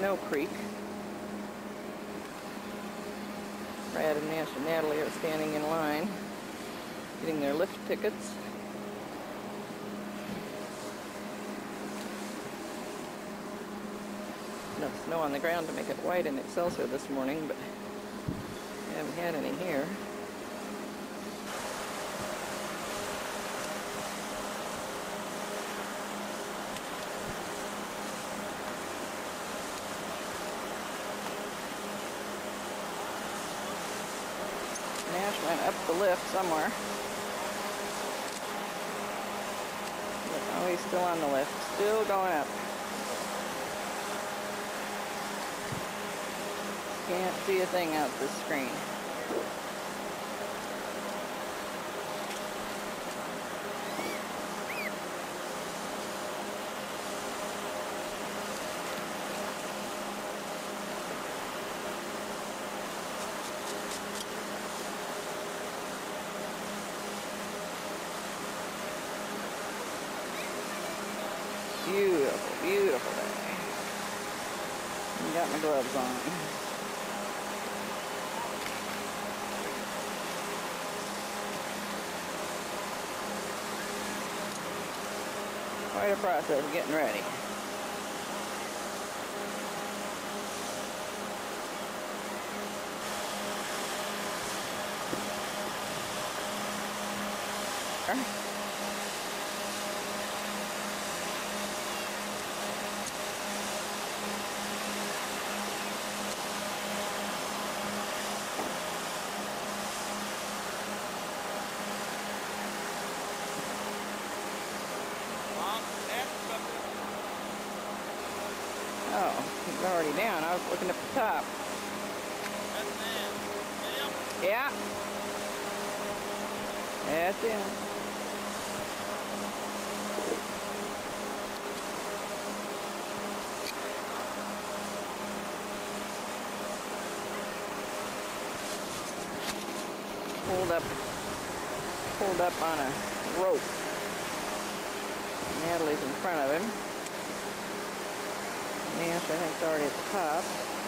Snow Creek. Brad and Natalie are standing in line, getting their lift tickets. Enough snow on the ground to make it white in Excelsior this morning, but I haven't had any here. Nash went up the lift somewhere. Oh, he's still on the lift. Still going up. Can't see a thing out this screen. Beautiful, beautiful day. Got my gloves on. Quite a process of getting ready. Oh, he's already down. I was looking at the top. Yeah. That's it. Pulled up on a rope. Natalie's in front of him. Nash, I think, is already at the top.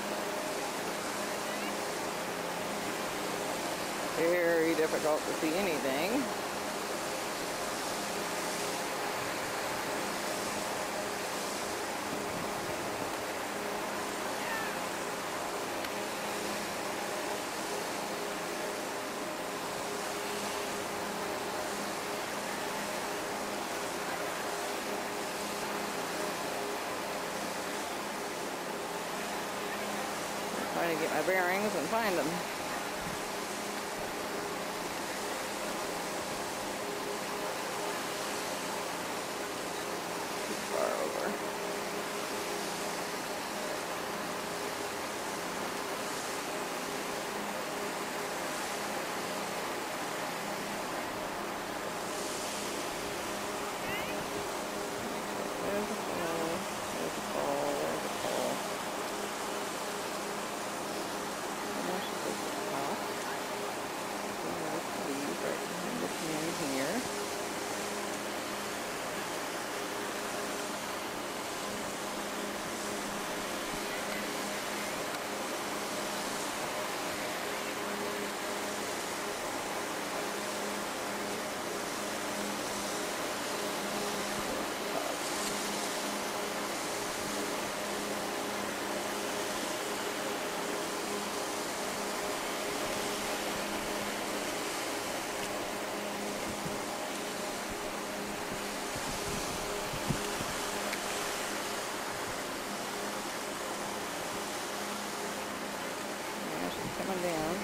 Very difficult to see anything. Trying to get my bearings and find them. Too far over. There's a pole. There's a pole. There's a pole. Right behind this man here. Coming down.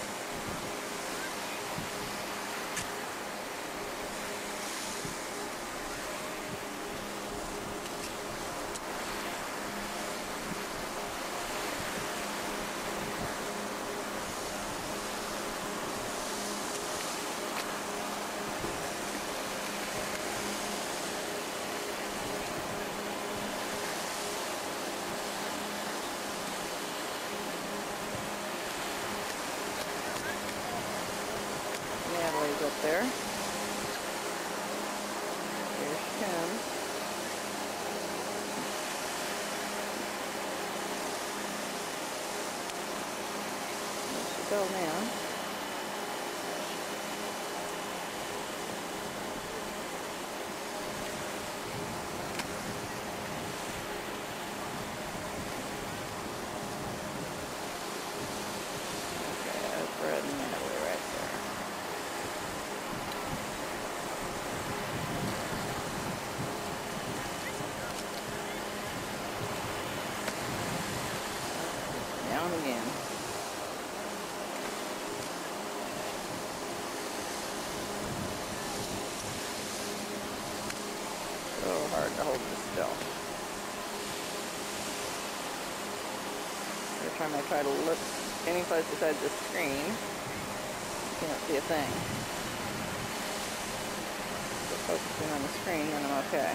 Natalie's up there. Here she comes. go now. Okay, that's Brad and Natalie right there. Down again. So hard to hold this still. Every time I try to look any place besides the screen, can't see a thing. So focusing on the screen, then I'm okay.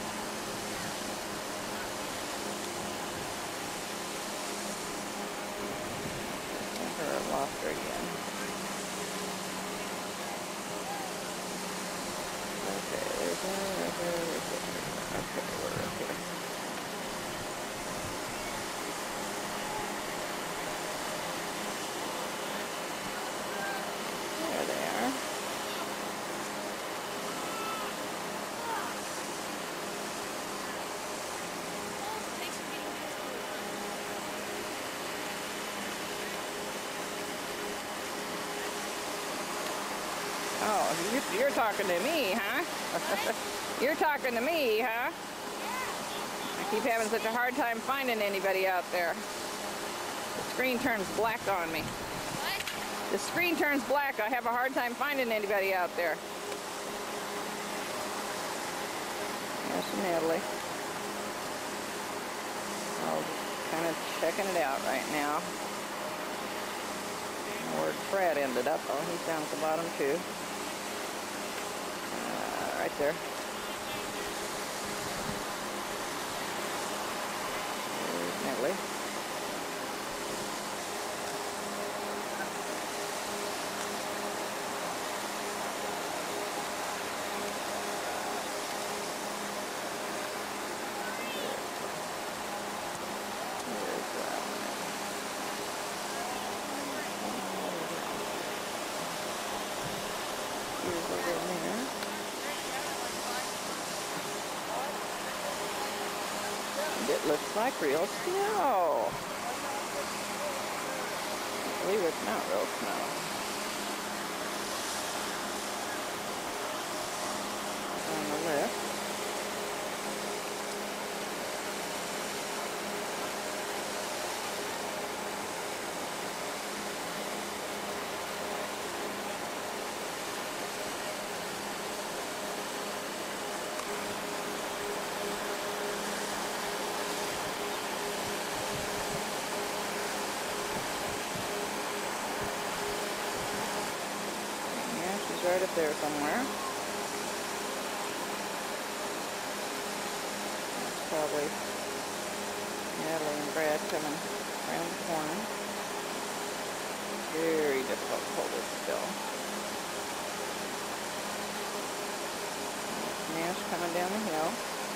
I lost her again. Okay, there's one right here. Okay, we're up here. There they are. Oh, you're talking to me, huh? You're talking to me, huh? I keep having such a hard time finding anybody out there. The screen turns black on me. What? The screen turns black. I have a hard time finding anybody out there. There's Natalie. I'm kind of checking it out right now. Where Fred ended up. Oh, he's down at the bottom too. Right there. There's Natalie. Here's over there. It looks like real snow. I believe it's not real snow. On the left. Right up there somewhere. That's probably Natalie and Brad coming around the corner. Very difficult to hold it still. Nash coming down the hill.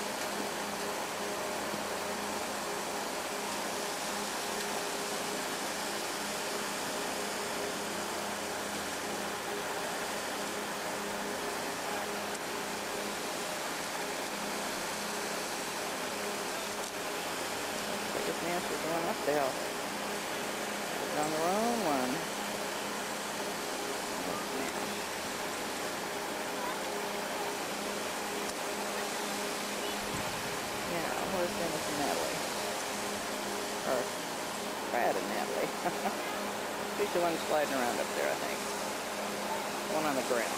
Nash is going up the hill. She's on the wrong one. That's Nash. Yeah, where's Dennis and Natalie? Or Brad and Natalie. She's the one sliding around up there, I think. One on the ground.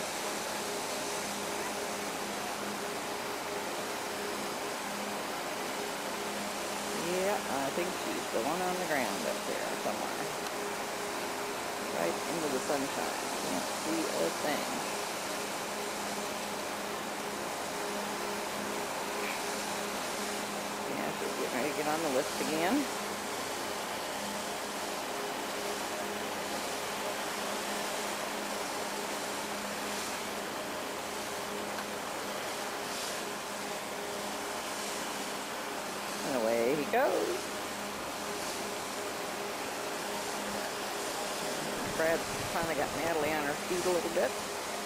Yeah, I think she's the one on the ground up there somewhere. Right into the sunshine. Can't see a thing. Yeah, she's getting ready to get on the list again. And away he goes. Brad finally got Natalie on her feet a little bit.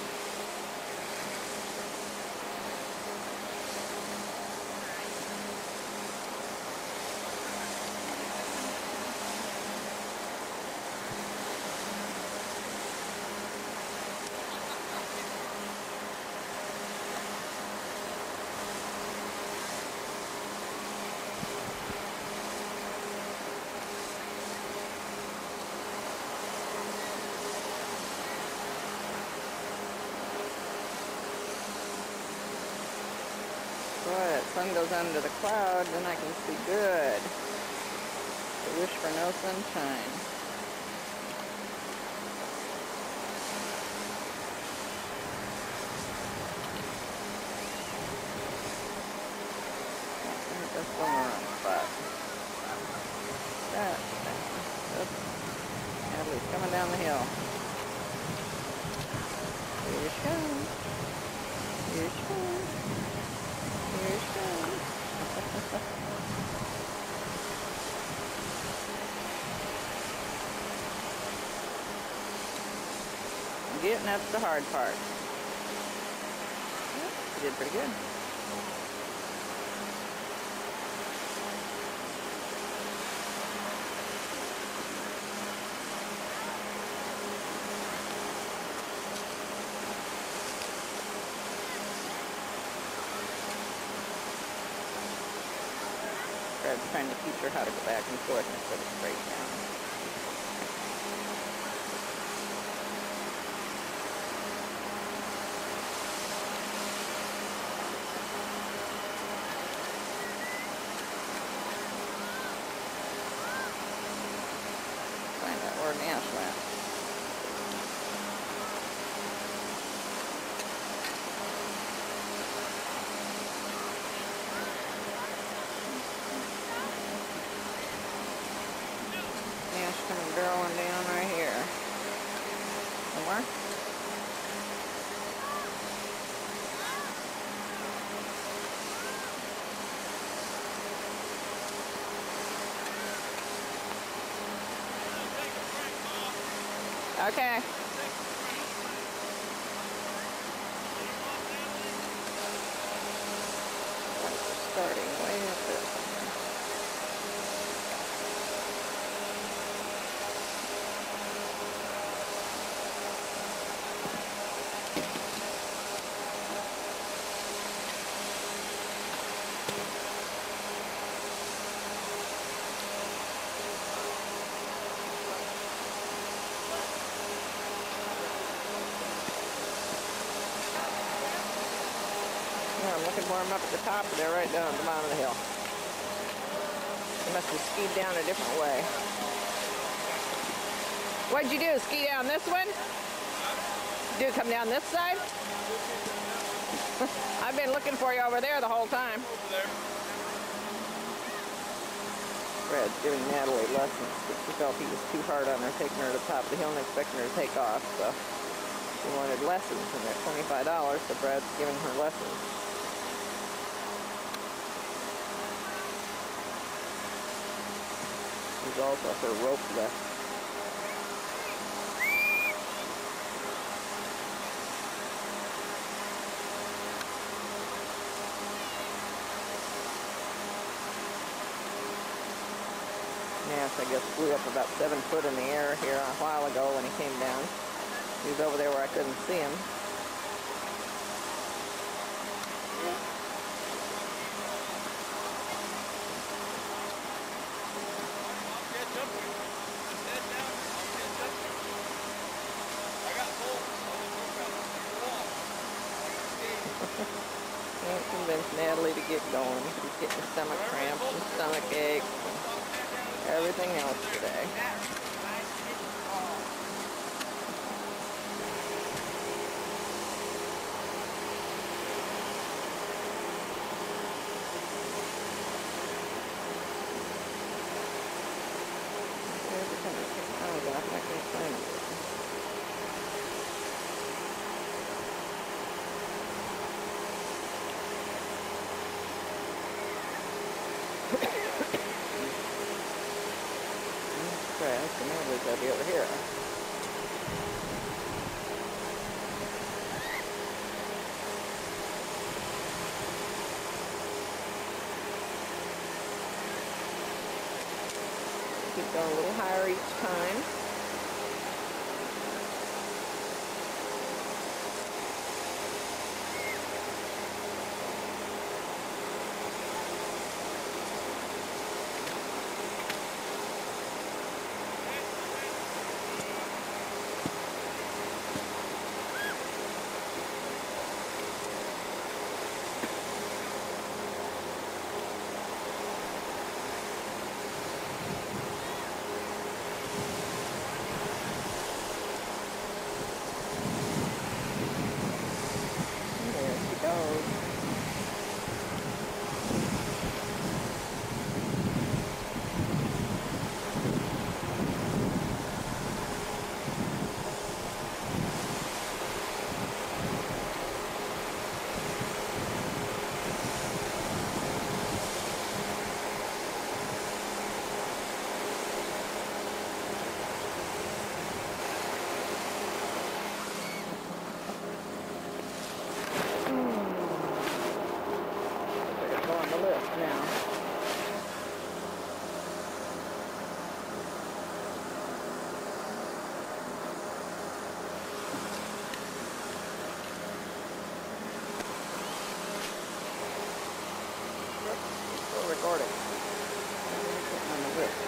Boy, that sun goes under the cloud, then I can see good. I wish for no sunshine. That's going on the spot. That's Natalie's coming down the hill. Here she comes. Here she comes. Here she comes. Getting that's the hard part. You did pretty good. Brad's trying to teach her how to go back and forth instead of straight down. Find out where Nash went. Coming barreling down right here. Somewhere. Okay. Starting way up there. I'm looking for him up at the top, but they're right down at the bottom of the hill. They must have skied down a different way. What'd you do, ski down this one? Do you come down this side? I've been looking for you over there the whole time. Over there. Brad's giving Natalie lessons, but she felt he was too hard on her, taking her to the top of the hill and expecting her to take off, so she wanted lessons, and they're $25, so Brad's giving her lessons. There's also her rope left. Nash, I guess, flew up about 7 foot in the air here a while ago when he came down. He was over there where I couldn't see him. Can't convince Natalie to get going. She's getting stomach cramps and stomach aches and everything else today. Oh God, I can't find it. Crash, and Natalie's gotta be over here. Keep going a little higher each time. Now. Still recording. On the list.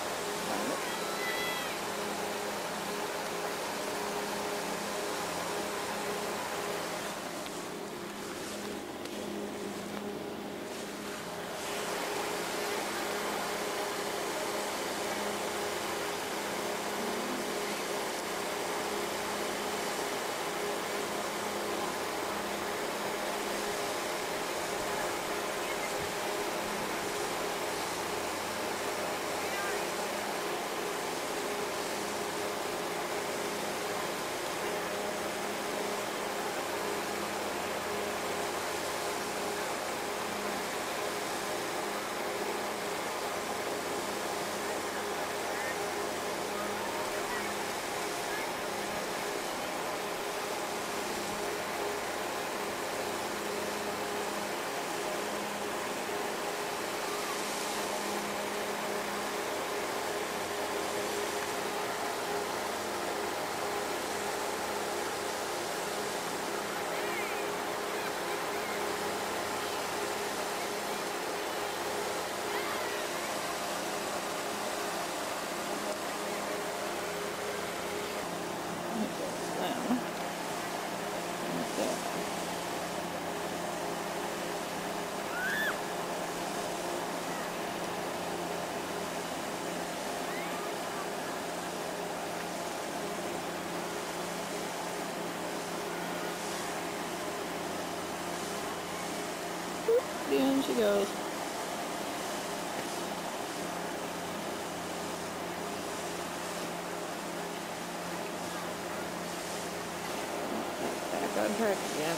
Down she goes. Back on track again.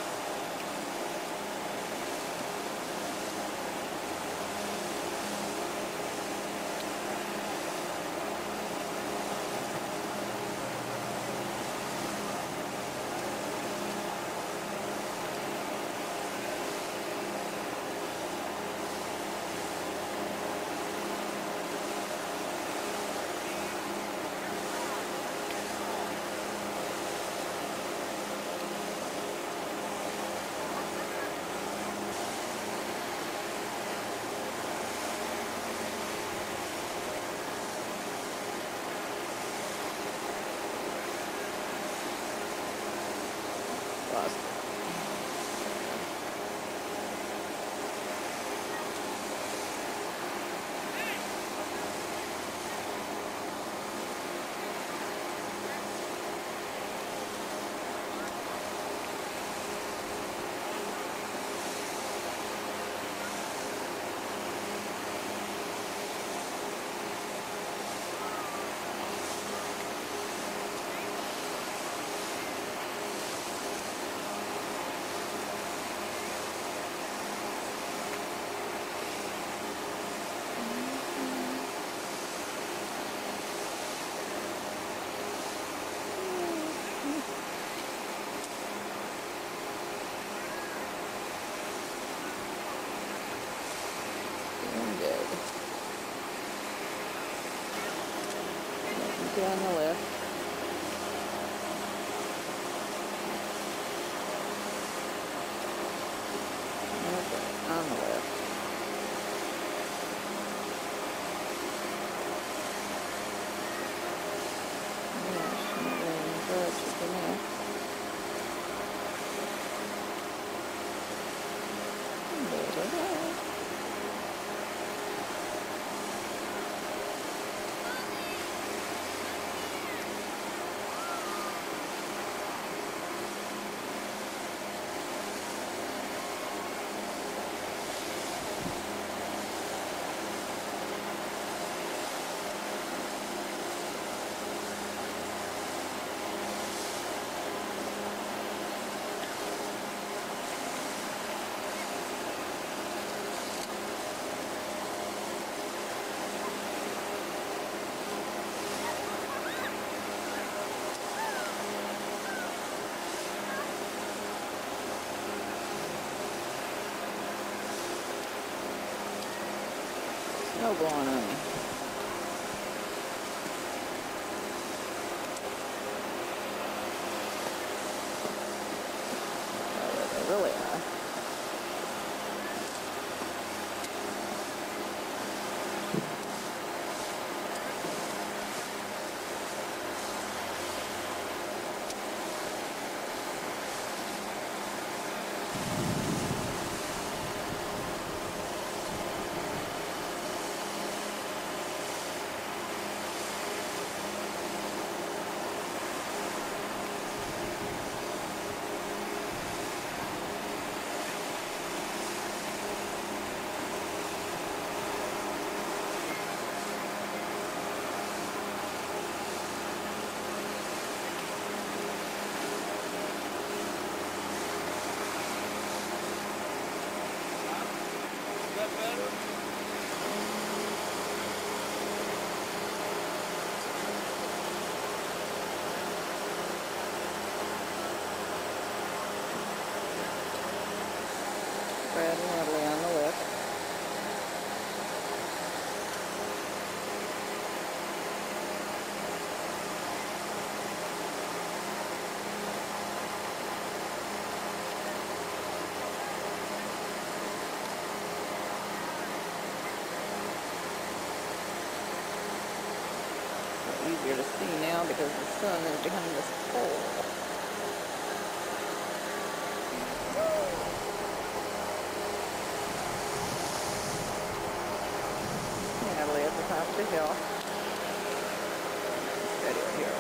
Lost. Okay, on the left. Okay, on the left. Snow blowing on me. Oh, they really are. Brad and Natalie on the left. Easier to see now because the sun is behind this pole. Natalie at the top of the hill. Steady right here.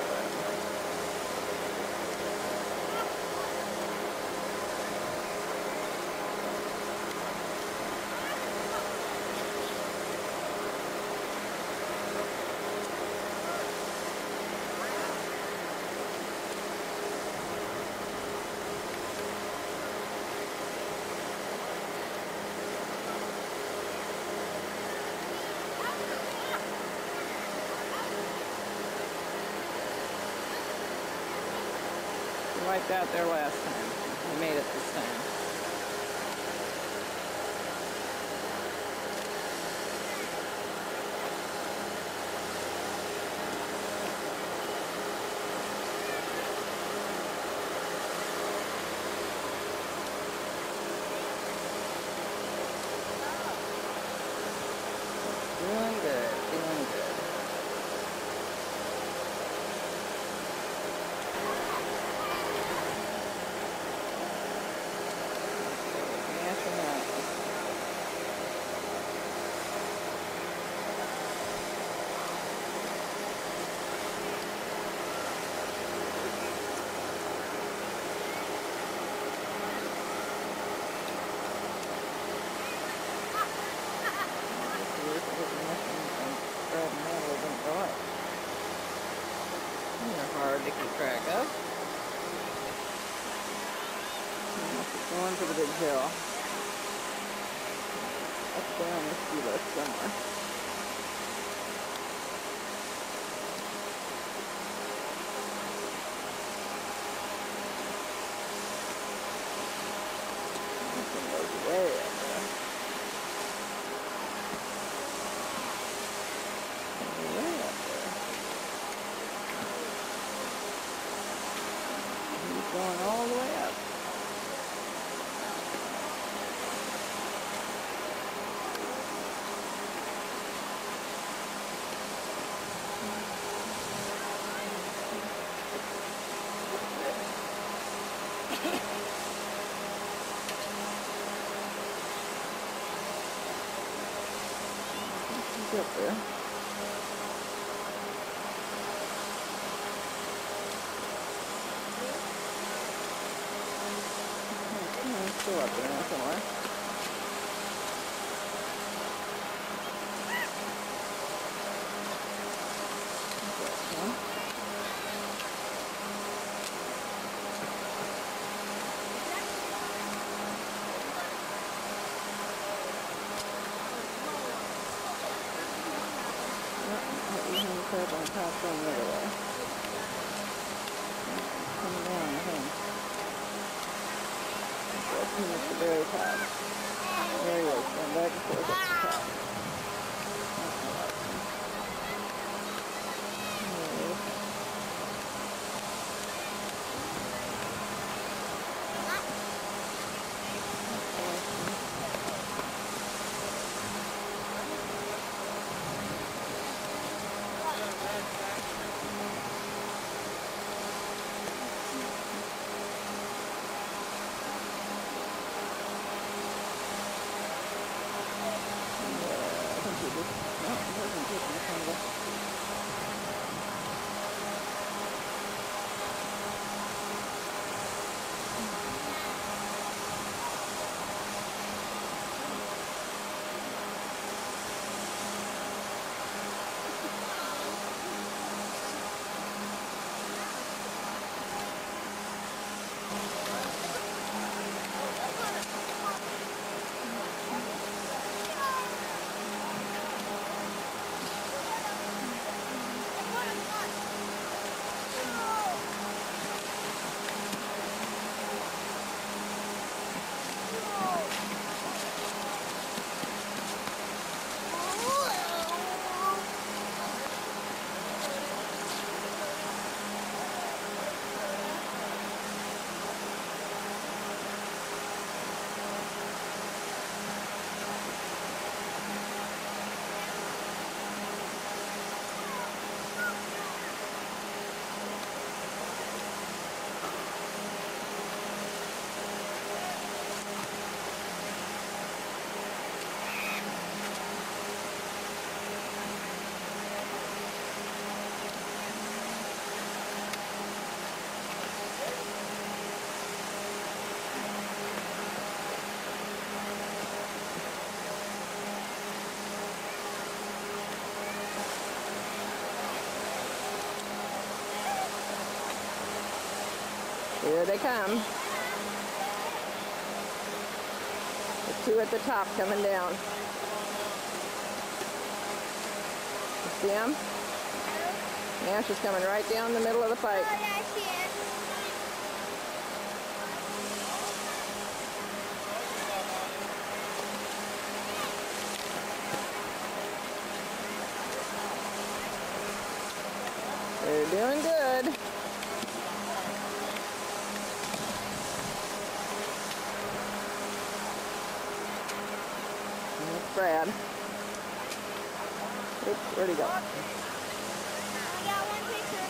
We wiped out there last time. We made it this time. Doing good, doing good. Hard to keep track of. Going for the big hill. Up there on the ski lift somewhere. Nothing goes way up there. Way up there. up there. It's still up there somewhere. Crab on top going the other way. Coming down, I think. That's him at the very top. There he is, going back and forth at the top. There he is. Here they come. The two at the top coming down. You see them? Yeah, she's coming right down the middle of the pipe. Oh, yeah, she is. They're doing good. That's Brad. Oops, where'd he go? I got one picture.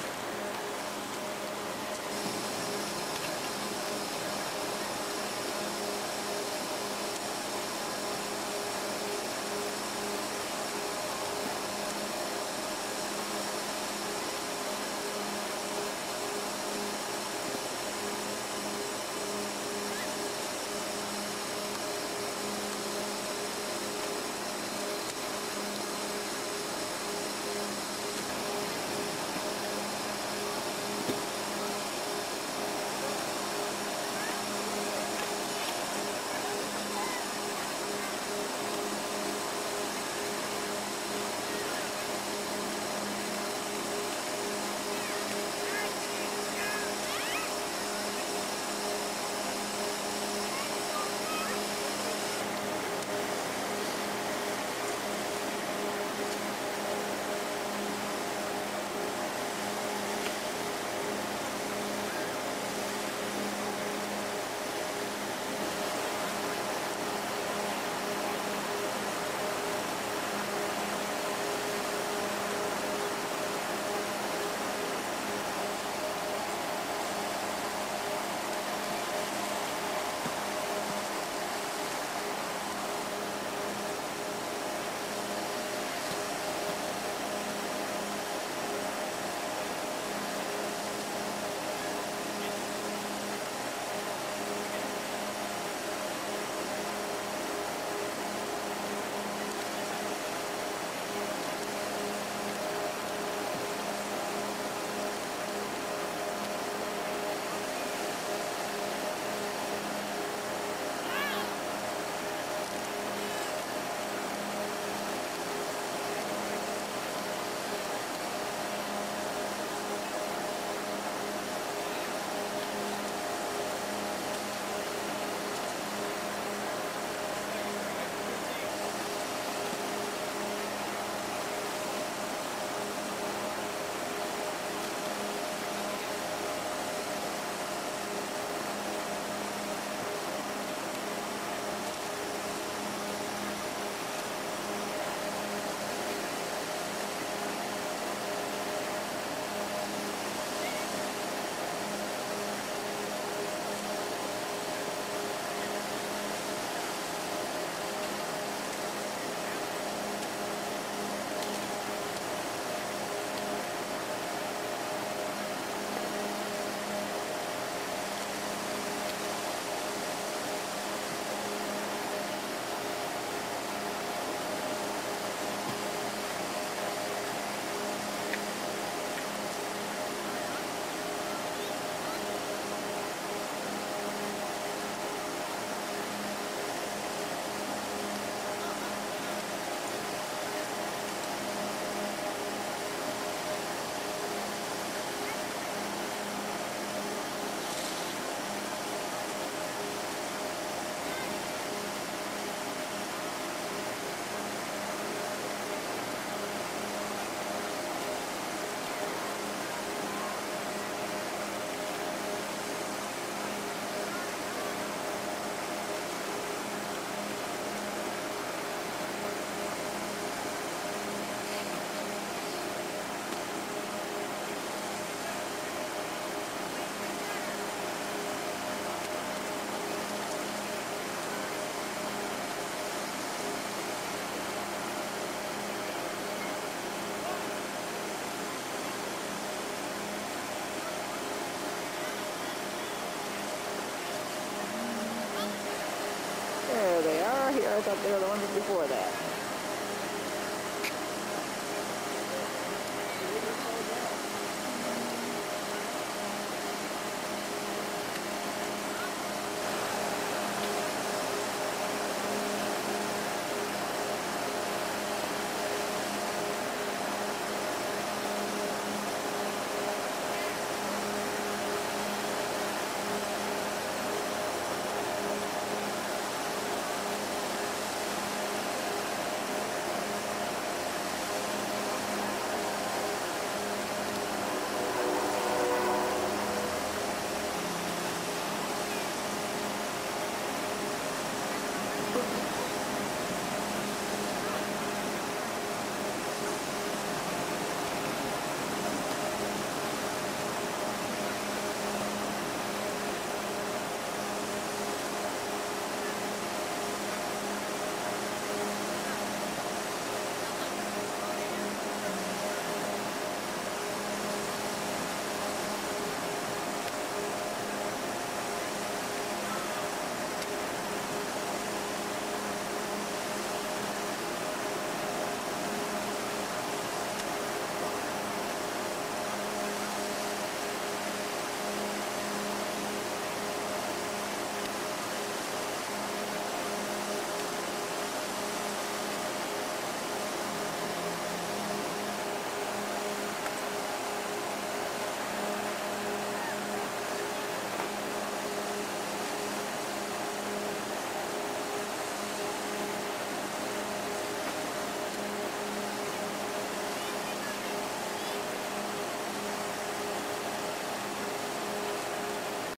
I thought they were the ones before that.